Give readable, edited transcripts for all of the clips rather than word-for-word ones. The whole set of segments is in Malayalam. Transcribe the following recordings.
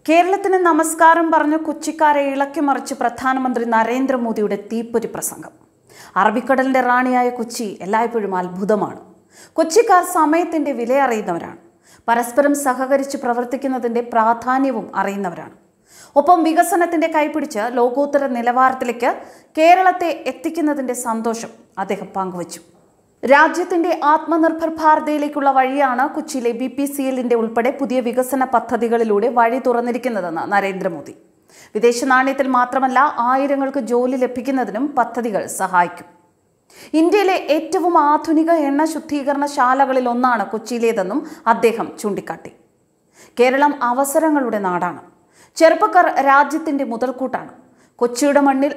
കേരളത്തിന് നമസ്കാരം പറഞ്ഞു കൊച്ചിക്കാരെ ഇളക്കിമറിച്ച് പ്രധാനമന്ത്രി നരേന്ദ്രമോദിയുടെ തീപ്പൊരി പ്രസംഗം. അറബിക്കടലിന്റെ റാണിയായ കൊച്ചി എല്ലായ്പ്പോഴും അത്ഭുതമാണ്. കൊച്ചിക്കാർ സമയത്തിന്റെ വില അറിയുന്നവരാണ്. പരസ്പരം സഹകരിച്ച് പ്രവർത്തിക്കുന്നതിന്റെ പ്രാധാന്യവും അറിയുന്നവരാണ്. ഒപ്പം വികസനത്തിന്റെ കൈപിടിച്ച് ലോകോത്തര നിലവാരത്തിലേക്ക് കേരളത്തെ എത്തിക്കുന്നതിന്റെ സന്തോഷം അദ്ദേഹം പങ്കുവച്ചു. രാജ്യത്തിന്റെ ആത്മനിർഭർ ഭാരതയിലേക്കുള്ള വഴിയാണ് കൊച്ചിയിലെ BPCLന്റെ ഉൾപ്പെടെ പുതിയ വികസന പദ്ധതികളിലൂടെ വഴി തുറന്നിരിക്കുന്നതെന്ന് നരേന്ദ്രമോദി. വിദേശ നാണ്യത്തിൽ മാത്രമല്ല, ആയിരങ്ങൾക്ക് ജോലി ലഭിക്കുന്നതിനും പദ്ധതികൾ സഹായിക്കും. ഇന്ത്യയിലെ ഏറ്റവും ആധുനിക എണ്ണ ശുദ്ധീകരണശാലകളിൽ ഒന്നാണ് കൊച്ചിയിലേതെന്നും അദ്ദേഹം ചൂണ്ടിക്കാട്ടി. കേരളം അവസരങ്ങളുടെ നാടാണ്. ചെറുപ്പക്കാർ രാജ്യത്തിന്റെ മുതൽക്കൂട്ടാണ്. കൊച്ചിയുടെ മണ്ണിൽ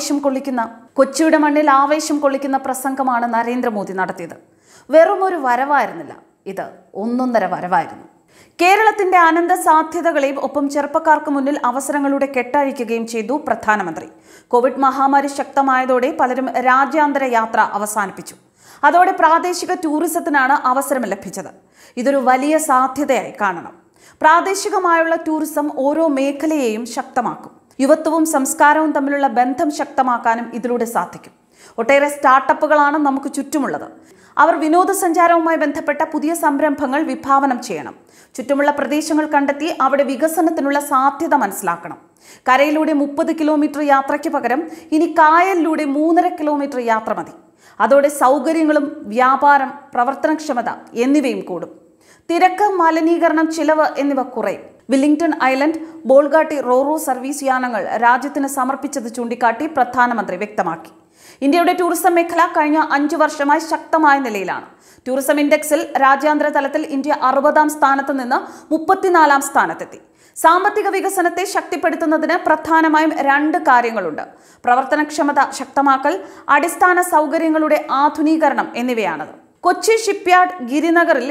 ആവേശം കൊള്ളിക്കുന്ന പ്രസംഗമാണ് നരേന്ദ്രമോദി നടത്തിയത്. വെറുമൊരു വരവായിരുന്നില്ല, ഇത് ഒന്നൊന്നര വരവായിരുന്നു. കേരളത്തിന്റെ അനന്ത സാധ്യതകളെയും ഒപ്പം ചെറുപ്പക്കാർക്ക് മുന്നിൽ അവസരങ്ങളുടെ കെട്ടഴിക്കുകയും ചെയ്തു പ്രധാനമന്ത്രി. കോവിഡ് മഹാമാരി ശക്തമായതോടെ പലരും രാജ്യാന്തര യാത്ര അവസാനിപ്പിച്ചു. അതോടെ പ്രാദേശിക ടൂറിസത്തിനാണ് അവസരം ലഭിച്ചത്. ഇതൊരു വലിയ സാധ്യതയായി കാണണം. പ്രാദേശികമായുള്ള ടൂറിസം ഓരോ മേഖലയെയും ശക്തമാക്കും. യുവത്വവും സംസ്കാരവും തമ്മിലുള്ള ബന്ധം ശക്തമാക്കാനും ഇതിലൂടെ സാധിക്കും. ഒട്ടേറെ സ്റ്റാർട്ടപ്പുകളാണ് നമുക്ക് ചുറ്റുമുള്ളത്. അവർ വിനോദസഞ്ചാരവുമായി ബന്ധപ്പെട്ട പുതിയ സംരംഭങ്ങൾ വിഭാവനം ചെയ്യണം. ചുറ്റുമുള്ള പ്രദേശങ്ങൾ കണ്ടെത്തി അവിടെ വികസനത്തിനുള്ള സാധ്യത മനസ്സിലാക്കണം. കരയിലൂടെ 30 കിലോമീറ്റർ യാത്രയ്ക്ക് പകരം ഇനി കായലിലൂടെ 3.5 കിലോമീറ്റർ യാത്ര മതി. അതോടെ സൗകര്യങ്ങളും വ്യാപാരം, പ്രവർത്തനക്ഷമത എന്നിവയും കൂടും. തിരക്ക്, മലിനീകരണം, ചിലവ് എന്നിവ കുറയും. Willingdon Island, Bolgatty RoRo service യാനങ്ങൾ രാജ്യത്തിന് സമർപ്പിച്ചത് ചൂണ്ടിക്കാട്ടി പ്രധാനമന്ത്രി വ്യക്തമാക്കി. ഇന്ത്യയുടെ ടൂറിസം മേഖല കഴിഞ്ഞ 5 വർഷമായി ശക്തമായ നിലയിലാണ്. ടൂറിസം ഇൻഡെക്സിൽ രാജ്യാന്തര തലത്തിൽ ഇന്ത്യ 60-ാം സ്ഥാനത്ത് നിന്ന് 34-ാം സ്ഥാനത്തെത്തി. സാമ്പത്തിക വികസനത്തെ ശക്തിപ്പെടുത്തുന്നതിന് പ്രധാനമായും 2 കാര്യങ്ങളുണ്ട്: പ്രവർത്തനക്ഷമത ശക്തമാക്കൽ, അടിസ്ഥാന സൗകര്യങ്ങളുടെ ആധുനീകരണം എന്നിവയാണത്. കൊച്ചി ഷിപ്പ്യാർഡ് ഗിരിനഗറിൽ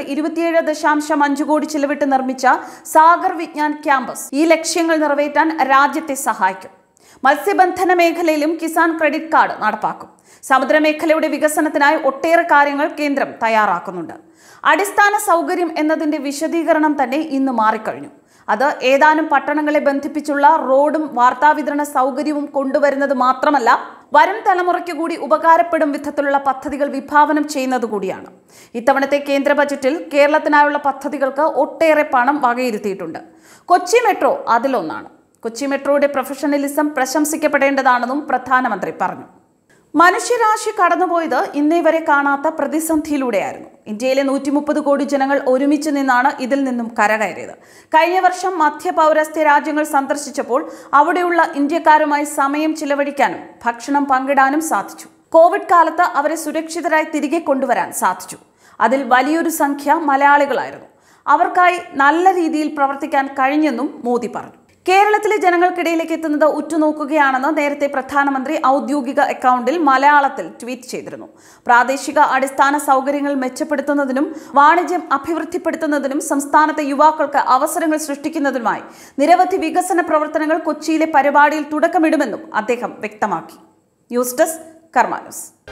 27.5 കോടി ചിലവിട്ട് നിർമ്മിച്ച സാഗർ വിജ്ഞാൻ ക്യാമ്പസ് ഈ ലക്ഷ്യങ്ങൾ നിറവേറ്റാൻ രാജ്യത്തെ സഹായിക്കും. മത്സ്യബന്ധന മേഖലയിലും കിസാൻ ക്രെഡിറ്റ് കാർഡ് നടപ്പാക്കും. സമുദ്രമേഖലയുടെ വികസനത്തിനായി ഒട്ടേറെ കാര്യങ്ങൾ കേന്ദ്രം തയ്യാറാക്കുന്നുണ്ട്. അടിസ്ഥാന സൗകര്യം എന്നതിന്റെ വിശദീകരണം തന്നെ ഇന്ന് മാറിക്കഴിഞ്ഞു. അത് ഏതാനും പട്ടണങ്ങളെ ബന്ധിപ്പിച്ചുള്ള റോഡും വാർത്താവിതരണ സൗകര്യവും കൊണ്ടുവരുന്നത് മാത്രമല്ല, വരും തലമുറയ്ക്ക് കൂടി ഉപകാരപ്പെടും വിധത്തിലുള്ള പദ്ധതികൾ വിഭാവനം ചെയ്യുന്നത് കൂടിയാണ്. ഇത്തവണത്തെ കേന്ദ്ര ബജറ്റിൽ കേരളത്തിനായുള്ള പദ്ധതികൾക്ക് ഒട്ടേറെ പണം വകയിരുത്തിയിട്ടുണ്ട്. കൊച്ചി മെട്രോ അതിലൊന്നാണ്. കൊച്ചി മെട്രോയുടെ പ്രൊഫഷണലിസം പ്രശംസിക്കപ്പെടേണ്ടതാണെന്നും പ്രധാനമന്ത്രി പറഞ്ഞു. മനുഷ്യരാശി കടന്നുപോയത് ഇന്നേ വരെ കാണാത്ത പ്രതിസന്ധിയിലൂടെയായിരുന്നു. ഇന്ത്യയിലെ 130 കോടി ജനങ്ങൾ ഒരുമിച്ച് നിന്നാണ് ഇതിൽ നിന്നും കരകയറിയത്. കഴിഞ്ഞ വർഷം മധ്യപൗരസ്ത്യ രാജ്യങ്ങൾ സന്ദർശിച്ചപ്പോൾ അവിടെയുള്ള ഇന്ത്യക്കാരുമായി സമയം ചിലവഴിക്കാനും ഭക്ഷണം പങ്കിടാനും സാധിച്ചു. കോവിഡ് കാലത്ത് അവരെ സുരക്ഷിതരായി തിരികെ കൊണ്ടുവരാൻ സാധിച്ചു. അതിൽ വലിയൊരു സംഖ്യ മലയാളികളായിരുന്നു. അവർക്കായി നല്ല രീതിയിൽ പ്രവർത്തിക്കാൻ കഴിഞ്ഞെന്നും മോദി പറഞ്ഞു. കേരളത്തിലെ ജനങ്ങൾക്കിടയിലേക്ക് എത്തുന്നത് ഉറ്റുനോക്കുകയാണെന്ന് നേരത്തെ പ്രധാനമന്ത്രി ഔദ്യോഗിക അക്കൗണ്ടിൽ മലയാളത്തിൽ ട്വീറ്റ് ചെയ്തിരുന്നു. പ്രാദേശിക അടിസ്ഥാന സൗകര്യങ്ങൾ മെച്ചപ്പെടുത്തുന്നതിനും വാണിജ്യം അഭിവൃദ്ധിപ്പെടുത്തുന്നതിനും സംസ്ഥാനത്തെ യുവാക്കൾക്ക് അവസരങ്ങൾ സൃഷ്ടിക്കുന്നതിനുമായി നിരവധി വികസന പ്രവർത്തനങ്ങൾ കൊച്ചിയിലെ പരിപാടിയിൽ തുടക്കമിടുമെന്നും അദ്ദേഹം വ്യക്തമാക്കി. News desk Karma news.